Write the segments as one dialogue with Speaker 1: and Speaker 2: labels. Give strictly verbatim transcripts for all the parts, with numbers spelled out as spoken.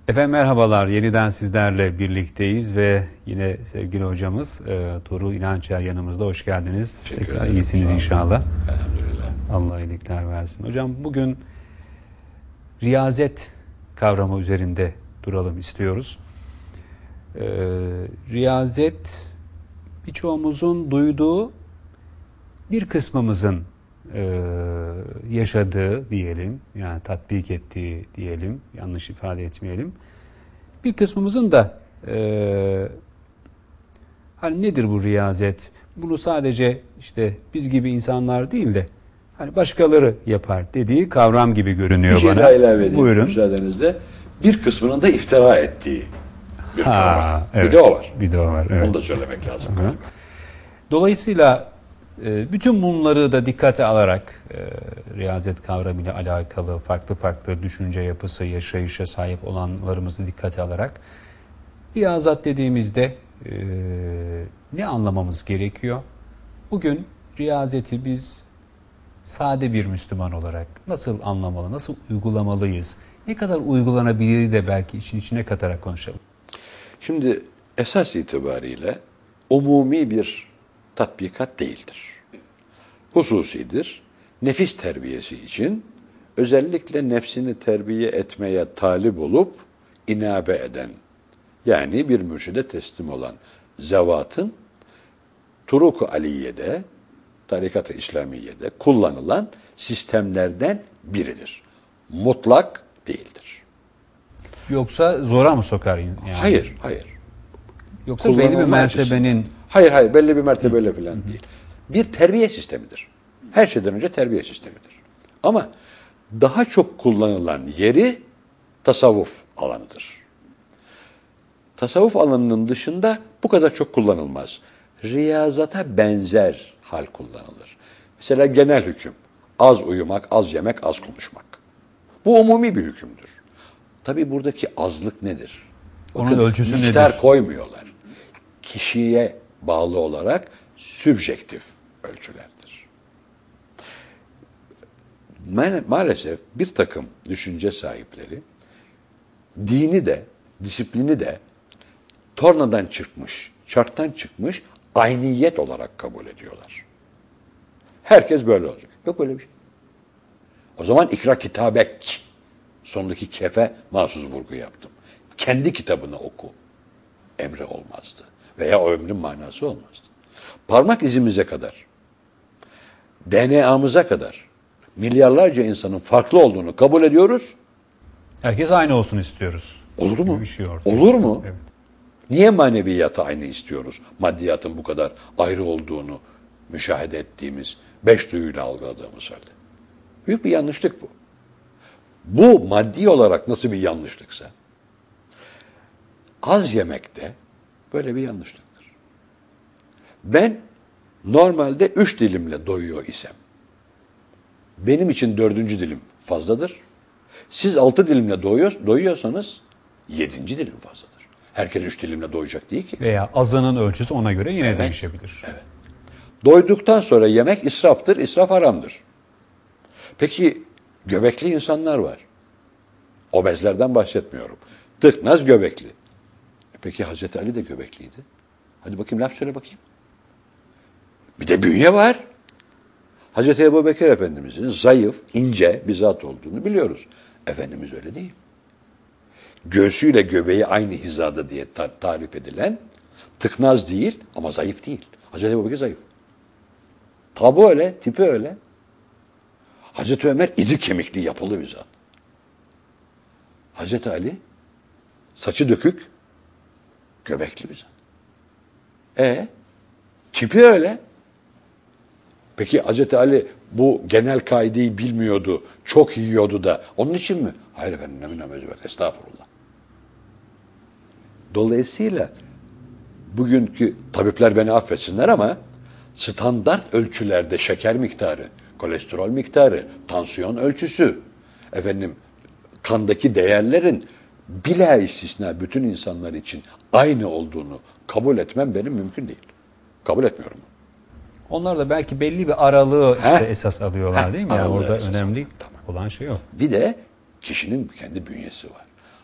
Speaker 1: Efendim merhabalar, yeniden sizlerle birlikteyiz ve yine sevgili hocamız e, Tuğrul İnançer yanımızda. Hoş geldiniz.
Speaker 2: Teşekkür
Speaker 1: Tekrar
Speaker 2: ederim.
Speaker 1: iyisiniz inşallah.
Speaker 2: Elhamdülillah.
Speaker 1: Allah iyilikler versin. Hocam bugün riyazet kavramı üzerinde duralım istiyoruz. E, riyazet birçoğumuzun duyduğu, bir kısmımızın e, yaşadığı diyelim, yani tatbik ettiği diyelim, yanlış ifade etmeyelim. Bir kısmımızın da e, hani nedir bu riyazet? Bunu sadece işte biz gibi insanlar değil de hani başkaları yapar dediği kavram gibi görünüyor
Speaker 2: bir şey
Speaker 1: bana.
Speaker 2: daha ilave edeyim
Speaker 1: Buyurun.
Speaker 2: müsaadenizle. Bir kısmının da iftira ettiği bir
Speaker 1: Ha,
Speaker 2: kavram.
Speaker 1: evet.
Speaker 2: Bir de o var.
Speaker 1: Bir de o var. Evet.
Speaker 2: Onu da söylemek lazım.
Speaker 1: Hı. Dolayısıyla bütün bunları da dikkate alarak e, riyazet kavramıyla alakalı farklı farklı düşünce yapısı, yaşayışa sahip olanlarımızı dikkate alarak riyazat dediğimizde e, ne anlamamız gerekiyor? Bugün riyazeti biz sade bir Müslüman olarak nasıl anlamalı, nasıl uygulamalıyız? Ne kadar uygulanabilir de belki için içine katarak konuşalım.
Speaker 2: Şimdi esas itibariyle umumi bir tatbikat değildir. Hususidir. Nefis terbiyesi için özellikle nefsini terbiye etmeye talip olup inabe eden, yani bir mürşide teslim olan zevatın Turuk-u Aliye'de, Tarikat-ı İslamiye'de kullanılan sistemlerden biridir. Mutlak değildir.
Speaker 1: Yoksa zora mı sokar? Yani?
Speaker 2: Hayır, hayır.
Speaker 1: Yoksa belli bir
Speaker 2: Kullanılma
Speaker 1: mertebenin...
Speaker 2: açısından. Hayır, hayır, belli bir mertebeyle falan değil. Bir terbiye sistemidir. Her şeyden önce terbiye sistemidir. Ama daha çok kullanılan yeri tasavvuf alanıdır. Tasavvuf alanının dışında bu kadar çok kullanılmaz. Riyazata benzer hal kullanılır. Mesela genel hüküm. Az uyumak, az yemek, az konuşmak. Bu umumi bir hükümdür. Tabii buradaki azlık nedir?
Speaker 1: Onun
Speaker 2: Bakın,
Speaker 1: ölçüsü
Speaker 2: miktar
Speaker 1: nedir?
Speaker 2: koymuyorlar. Kişiye bağlı olarak sübjektif ölçülerdir. Ma- Maalesef bir takım düşünce sahipleri dini de, disiplini de tornadan çıkmış, çarktan çıkmış ayniyet olarak kabul ediyorlar. Herkes böyle olacak. Yok böyle bir şey. O zaman ikra kitabek, sondaki kefe mahsus vurgu yaptım. Kendi kitabını oku. Emri olmazdı. Veya o emrin manası olmazdı. Parmak izimize kadar, D N A'mıza kadar milyarlarca insanın farklı olduğunu kabul ediyoruz.
Speaker 1: Herkes aynı olsun istiyoruz.
Speaker 2: Olur mu?
Speaker 1: Bir şey ortaya
Speaker 2: Olur
Speaker 1: çıkıyor.
Speaker 2: mu?
Speaker 1: Evet.
Speaker 2: Niye maneviyatı aynı istiyoruz? Maddiyatın bu kadar ayrı olduğunu müşahede ettiğimiz, beş duyuyla algıladığımız halde. Büyük bir yanlışlık bu. Bu maddi olarak nasıl bir yanlışlıksa, az yemekte böyle bir yanlışlıktır. Ben normalde üç dilimle doyuyor isem, benim için dördüncü dilim fazladır. Siz altı dilimle doyuyor, doyuyorsanız yedinci dilim fazladır. Herkes üç dilimle doyacak değil ki.
Speaker 1: Veya azının ölçüsü ona göre yine
Speaker 2: Evet,
Speaker 1: değişebilir.
Speaker 2: Evet. Doyduktan sonra yemek israftır, israf haramdır. Peki göbekli insanlar var. Obezlerden bahsetmiyorum. Tıknaz göbekli. Peki Hazreti Ali de göbekliydi. Hadi bakayım laf söyle bakayım. Bir de bünye var. Hazreti Ebubekir Efendimizin zayıf, ince bir zat olduğunu biliyoruz. Efendimiz öyle değil. Göğsüyle göbeği aynı hizada diye ta- tarif edilen tıknaz değil ama zayıf değil. Hazreti Ebubekir zayıf. Tabu öyle, tipi öyle. Hazreti Ömer iri kemikli yapılı bir zat. Hazreti Ali saçı dökük, göbekli bir zat. E tipi öyle. Peki Hazreti Ali bu genel kaideyi bilmiyordu, çok yiyordu da onun için mi? Hayır efendim, ne münasebet, estağfurullah. Dolayısıyla bugünkü tabipler beni affetsinler ama standart ölçülerde şeker miktarı, kolesterol miktarı, tansiyon ölçüsü, efendim kandaki değerlerin bila istisna bütün insanlar için aynı olduğunu kabul etmem benim mümkün değil. Kabul etmiyorum.
Speaker 1: Onlar da belki belli bir aralığı işte
Speaker 2: Heh.
Speaker 1: esas alıyorlar
Speaker 2: Heh,
Speaker 1: değil mi? Yani
Speaker 2: aralığı
Speaker 1: orada
Speaker 2: esas
Speaker 1: önemli
Speaker 2: alıyor, tamam.
Speaker 1: olan şey o.
Speaker 2: Bir de kişinin kendi bünyesi var.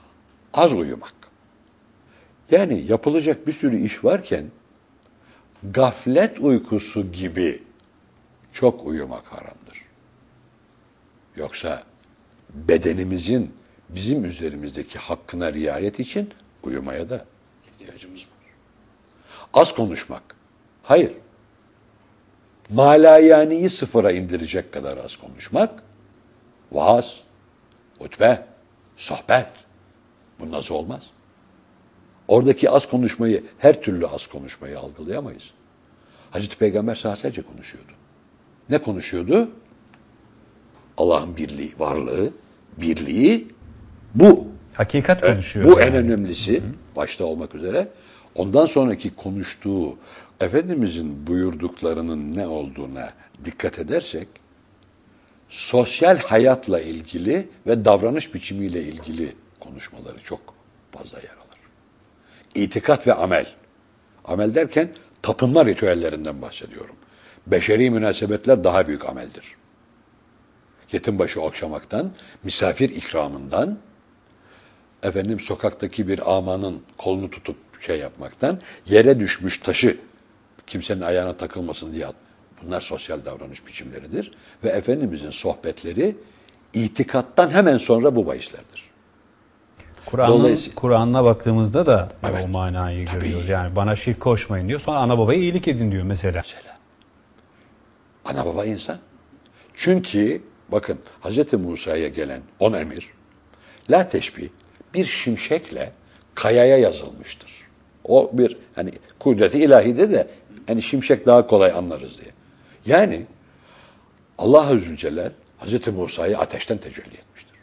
Speaker 2: Az uyumak. Yani yapılacak bir sürü iş varken gaflet uykusu gibi çok uyumak haramdır. Yoksa bedenimizin bizim üzerimizdeki hakkına riayet için uyumaya da ihtiyacımız var. Az konuşmak. Hayır. Malayaniyi sıfıra indirecek kadar az konuşmak. Vaaz, hutbe, sohbet. Bu nasıl olmaz? Oradaki az konuşmayı, her türlü az konuşmayı algılayamayız. Hazreti Peygamber saatlerce konuşuyordu. Ne konuşuyordu? Allah'ın birliği, varlığı, birliği bu.
Speaker 1: Hakikat konuşuyor.
Speaker 2: Bu
Speaker 1: yani.
Speaker 2: en önemlisi, hı hı, başta olmak üzere. Ondan sonraki konuştuğu, Efendimizin buyurduklarının ne olduğuna dikkat edersek, sosyal hayatla ilgili ve davranış biçimiyle ilgili konuşmaları çok fazla yer alır. İtikat ve amel. Amel derken tapınma ritüellerinden bahsediyorum. Beşeri münasebetler daha büyük ameldir. Yetim başı okşamaktan, misafir ikramından, efendim sokaktaki bir amanın kolunu tutup şey yapmaktan, yere düşmüş taşı kimsenin ayağına takılmasın diye at. Bunlar sosyal davranış biçimleridir. Ve Efendimizin sohbetleri itikattan hemen sonra bu bahislerdir.
Speaker 1: Kur'an'ın Kur'an'ına baktığımızda da
Speaker 2: evet,
Speaker 1: o manayı
Speaker 2: tabii
Speaker 1: görüyoruz. Yani bana şirk koşmayın diyor. Sonra ana babaya iyilik edin diyor mesela.
Speaker 2: Mesela. Ana baba insan. Çünkü bakın Hz. Musa'ya gelen on emir, la teşbih, bir şimşekle kayaya yazılmıştır. O bir hani kudreti ilahide de hani şimşek daha kolay anlarız diye. Yani Allah-u Zülcelal Hz. Musa'yı ateşten tecelli etmiştir.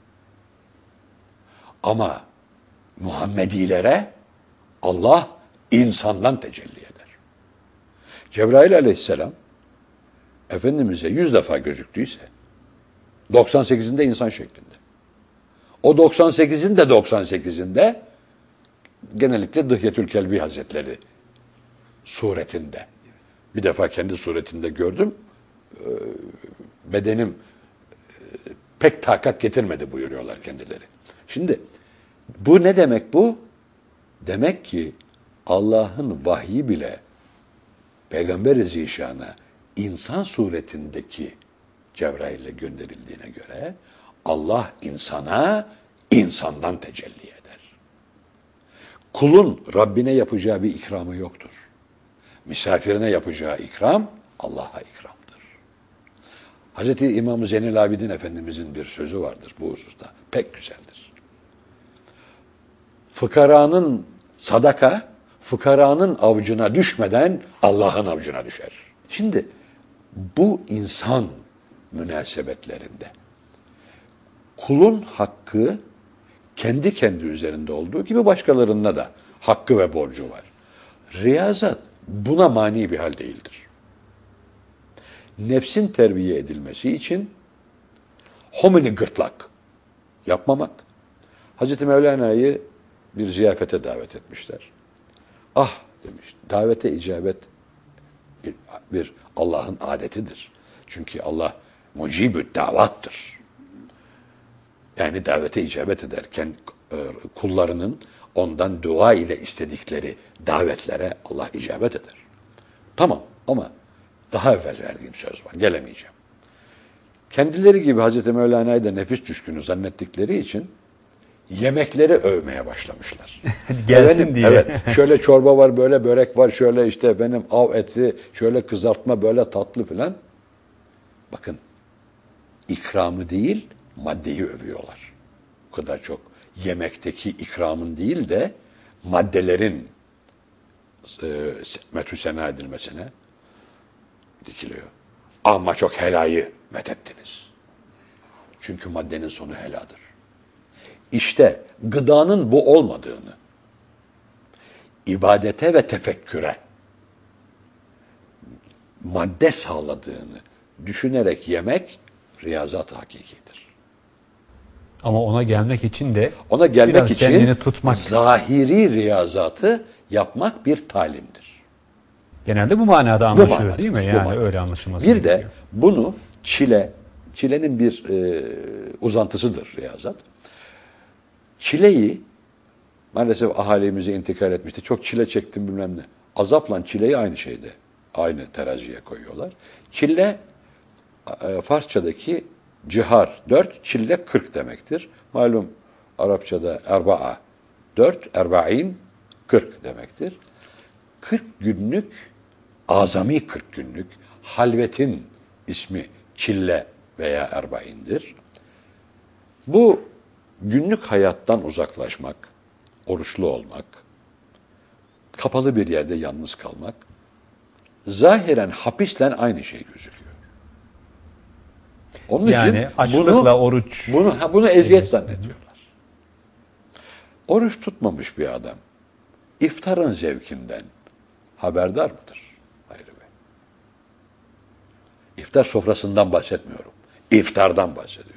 Speaker 2: Ama Muhammedilere Allah insandan tecelli eder. Cebrail aleyhisselam Efendimiz'e yüz defa gözüktüyse doksan sekizinde insan şeklinde. O doksan sekizin de doksan sekizinde genellikle Dıhyetül Kelbi Hazretleri suretinde. Bir defa kendi suretinde gördüm. Bedenim pek takat getirmedi buyuruyorlar kendileri. Şimdi bu ne demek bu? Demek ki Allah'ın vahyi bile Peygamber-i Zişan'a insan suretindeki Cebrail'le gönderildiğine göre Allah insana insandan tecelli eder. Kulun Rabbine yapacağı bir ikramı yoktur. Misafirine yapacağı ikram Allah'a ikramdır. Hazreti İmam Zeynel Abidin Efendimizin bir sözü vardır bu hususta. Pek güzeldir. Fıkaranın sadaka, fıkaranın avucuna düşmeden Allah'ın avucuna düşer. Şimdi bu insan münasebetlerinde kulun hakkı kendi kendi üzerinde olduğu gibi başkalarında da hakkı ve borcu var. Riyazat buna mani bir hal değildir. Nefsin terbiye edilmesi için homini gırtlak yapmamak. Hazreti Mevlana'yı bir ziyafete davet etmişler. Ah demiş, davete icabet bir Allah'ın adetidir. Çünkü Allah mucibü davattır. Yani davete icabet ederken kullarının ondan dua ile istedikleri davetlere Allah icabet eder. Tamam ama daha evvel verdiğim söz var. Gelemeyeceğim. Kendileri gibi Hazreti Mevlana'yı da nefis düşkünü zannettikleri için yemekleri övmeye başlamışlar.
Speaker 1: Gelsin
Speaker 2: efendim,
Speaker 1: diye.
Speaker 2: Evet. Şöyle çorba var, böyle börek var, şöyle işte benim av eti, şöyle kızartma, böyle tatlı filan. Bakın ikramı değil, maddeyi övüyorlar. O kadar çok yemekteki ikramın değil de maddelerin e, metü sena edilmesine dikiliyor. Ama çok helayı methettiniz. Çünkü maddenin sonu heladır. İşte gıdanın bu olmadığını, ibadete ve tefekküre madde sağladığını düşünerek yemek riyazat-ı hakikidir.
Speaker 1: Ama ona gelmek için de
Speaker 2: ona gelmek
Speaker 1: biraz
Speaker 2: için
Speaker 1: kendini tutmak.
Speaker 2: Zahiri riyazatı yapmak bir talimdir.
Speaker 1: Genelde bu manada anlaşılıyor
Speaker 2: manada,
Speaker 1: değil mi? Yani öyle anlaşılması
Speaker 2: Bir
Speaker 1: gerekiyor.
Speaker 2: de bunu çile, çilenin bir e, uzantısıdır riyazat. Çileyi Maalesef ahalimize intikal etmişti. Çok çile çektim bilmem ne. Azapla çileyi aynı şeyde. Aynı teraziye koyuyorlar. Çile e, Farsçadaki cihar dört, çille kırk demektir. Malum Arapçada erba'a dört, erba'in kırk demektir. kırk günlük, azami kırk günlük halvetin ismi çille veya erba'indir. Bu günlük hayattan uzaklaşmak, oruçlu olmak, kapalı bir yerde yalnız kalmak, zahiren hapisle aynı şey gözüküyor. Onun
Speaker 1: Yani
Speaker 2: için
Speaker 1: açlıkla
Speaker 2: bunu,
Speaker 1: oruç.
Speaker 2: Bunu, bunu eziyet zannediyorlar. Oruç tutmamış bir adam, iftarın zevkinden haberdar mıdır? Hayır Bey. İftar sofrasından bahsetmiyorum. İftardan bahsediyorum.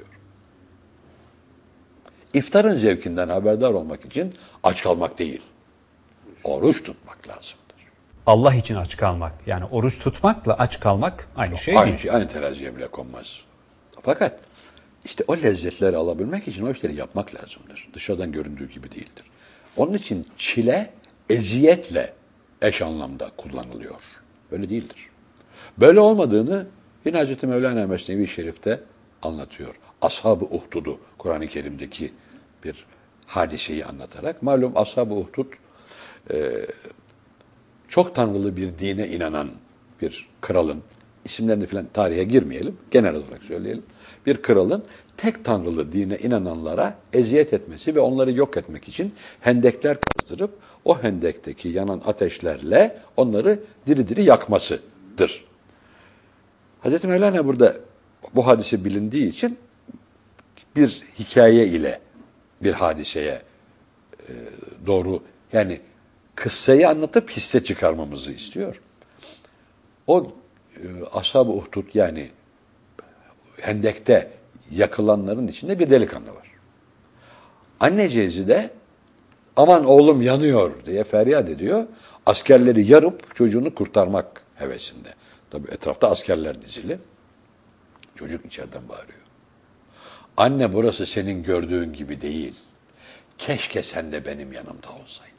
Speaker 2: İftarın zevkinden haberdar olmak için aç kalmak değil, oruç tutmak lazımdır.
Speaker 1: Allah için aç kalmak. Yani oruç tutmakla aç kalmak aynı şey
Speaker 2: Aynı
Speaker 1: değil.
Speaker 2: şey, aynı teraziye bile konmaz. Fakat işte o lezzetleri alabilmek için o işleri yapmak lazımdır. Dışarıdan göründüğü gibi değildir. Onun için çile eziyetle eş anlamda kullanılıyor. Böyle değildir. Böyle olmadığını yine Hazreti Mevlana Mesnevi Şerif'te anlatıyor. Ashab-ı Uhdud'u Kur'an-ı Kerim'deki bir hadiseyi anlatarak. Malum Ashab-ı Uhdud e, çok tanrılı bir dine inanan bir kralın, isimlerini falan tarihe girmeyelim, genel olarak söyleyelim. Bir kralın tek tanrılı dine inananlara eziyet etmesi ve onları yok etmek için hendekler kazdırıp o hendekteki yanan ateşlerle onları diri diri yakmasıdır. Hazreti Mevlana burada bu hadise bilindiği için bir hikaye ile bir hadiseye e, doğru, yani kıssayı anlatıp hisse çıkarmamızı istiyor. O e, Ashab-ı Uhdud, yani hendekte yakılanların içinde bir delikanlı var. Anneciğizi de aman oğlum yanıyor diye feryat ediyor. Askerleri yarıp çocuğunu kurtarmak hevesinde. Tabii etrafta askerler dizili. Çocuk içeriden bağırıyor. Anne, burası senin gördüğün gibi değil. Keşke sen de benim yanımda olsaydın.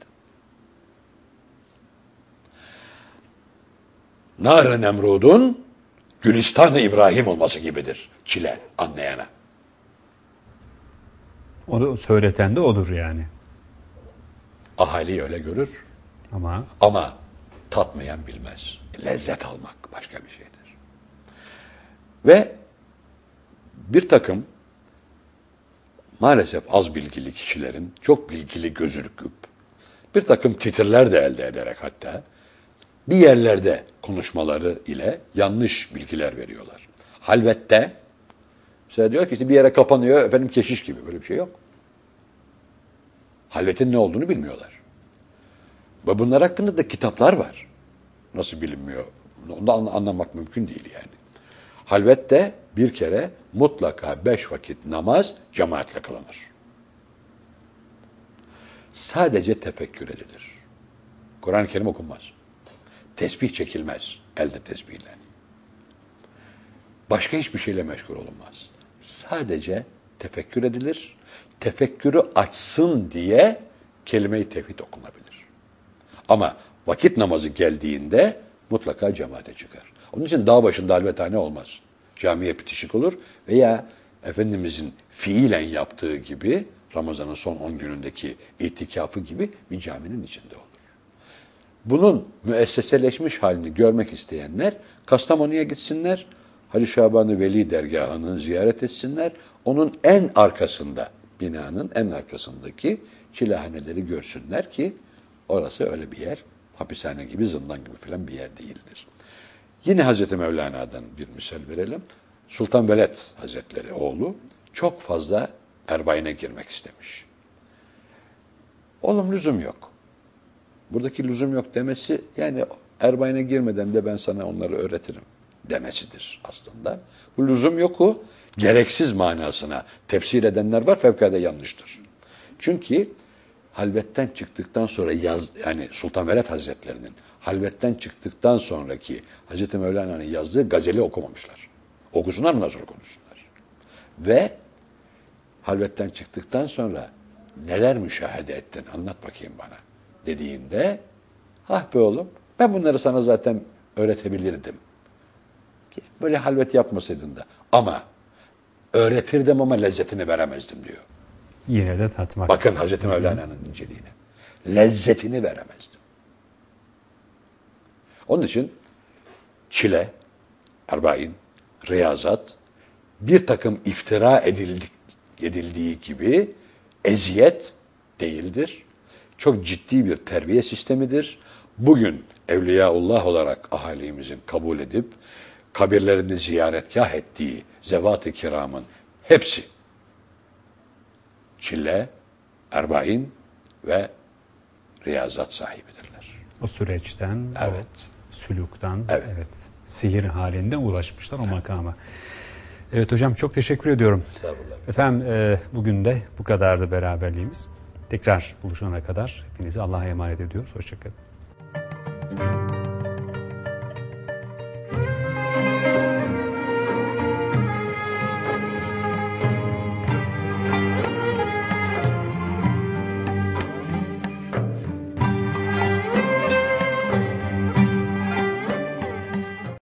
Speaker 2: Nar-ı Nemrud'un Gülistan-ı İbrahim olması gibidir çile anlayana.
Speaker 1: Onu söyleten de odur yani.
Speaker 2: Ahali öyle görür
Speaker 1: Ama
Speaker 2: ama tatmayan bilmez. Lezzet almak başka bir şeydir. Ve bir takım maalesef az bilgili kişilerin çok bilgili gözüküp bir takım titirler de elde ederek hatta bir yerlerde konuşmaları ile yanlış bilgiler veriyorlar. Halvette mesela diyor ki işte bir yere kapanıyor efendim keşiş gibi, böyle bir şey yok. Halvetin ne olduğunu bilmiyorlar. Ve bunlar hakkında da kitaplar var. Nasıl bilinmiyor? Onu da anlamak mümkün değil yani. Halvette bir kere mutlaka beş vakit namaz cemaatle kılınır. Sadece tefekkür edilir. Kur'an-ı Kerim okunmaz. Tesbih çekilmez elde tesbihle. Başka hiçbir şeyle meşgul olunmaz. Sadece tefekkür edilir. Tefekkürü açsın diye kelime-i tevhid okunabilir. Ama vakit namazı geldiğinde mutlaka cemaate çıkar. Onun için dağ başında halvethane olmaz. Camiye bitişik olur veya Efendimizin fiilen yaptığı gibi Ramazan'ın son on günündeki itikafı gibi bir caminin içinde olur. Bunun müesseseleşmiş halini görmek isteyenler Kastamonu'ya gitsinler, Hacı Şaban-ı Veli dergahını ziyaret etsinler. Onun en arkasında, binanın en arkasındaki çilehaneleri görsünler ki orası öyle bir yer, hapishane gibi, zindan gibi falan bir yer değildir. Yine Hazreti Mevlana'dan bir misal verelim. Sultan Veled Hazretleri oğlu çok fazla erbayine girmek istemiş. Oğlum lüzum yok. Buradaki lüzum yok demesi, yani erbayine girmeden de ben sana onları öğretirim demesidir aslında. Bu lüzum yoku gereksiz manasına tefsir edenler var, fevkalade yanlıştır. Çünkü halvetten çıktıktan sonra yaz, yani Sultan Veled Hazretlerinin halvetten çıktıktan sonraki Hazreti Mevlana'nın yazdığı gazeli okumamışlar. Okusunlar mı nasıl konuşsunlar? Ve halvetten çıktıktan sonra neler müşahede ettin anlat bakayım bana dediğinde, ah be oğlum ben bunları sana zaten öğretebilirdim. Böyle halvet yapmasaydın da. Ama öğretirdim ama lezzetini veremezdim diyor.
Speaker 1: Yine de tatmak.
Speaker 2: Bakın Hazreti Mevlana'nın inceliğine. Lezzetini veremezdim. Onun için çile, erbain, riyazat bir takım iftira edildik, edildiği gibi eziyet değildir. Çok ciddi bir terbiye sistemidir. Bugün Evliyaullah olarak ahalimizin kabul edip kabirlerini ziyaretgah ettiği zevat-ı kiramın hepsi çile, erbain ve riyazat sahibidirler.
Speaker 1: O süreçten,
Speaker 2: Evet.
Speaker 1: o sülükten,
Speaker 2: Evet.
Speaker 1: evet. sihir halinde ulaşmışlar o makama. Evet hocam, çok teşekkür ediyorum.
Speaker 2: Estağfurullah.
Speaker 1: Efendim e, bugün de bu kadardı beraberliğimiz. Tekrar buluşana kadar hepinizi Allah'a emanet ediyoruz. Hoşçakalın.